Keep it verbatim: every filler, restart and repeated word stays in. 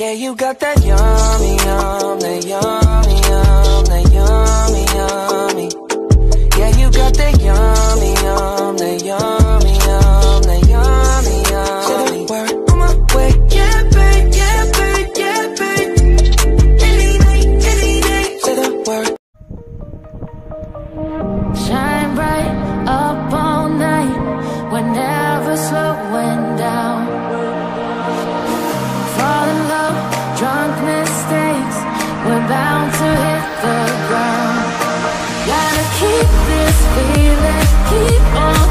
Yeah, you got that yummy, yum, that yummy, yum, that yummy, yummy. Yeah, you got that yummy, yum, that yummy, yum, that yummy, yummy. Say the word on my way. Yeah, babe, yeah, babe, yeah, babe. Any night, any day. Say the word. Shine bright up all night, we're never slowing down. Fall in love, drunk mistakes, we're bound to hit the ground. Gotta keep this feeling, keep on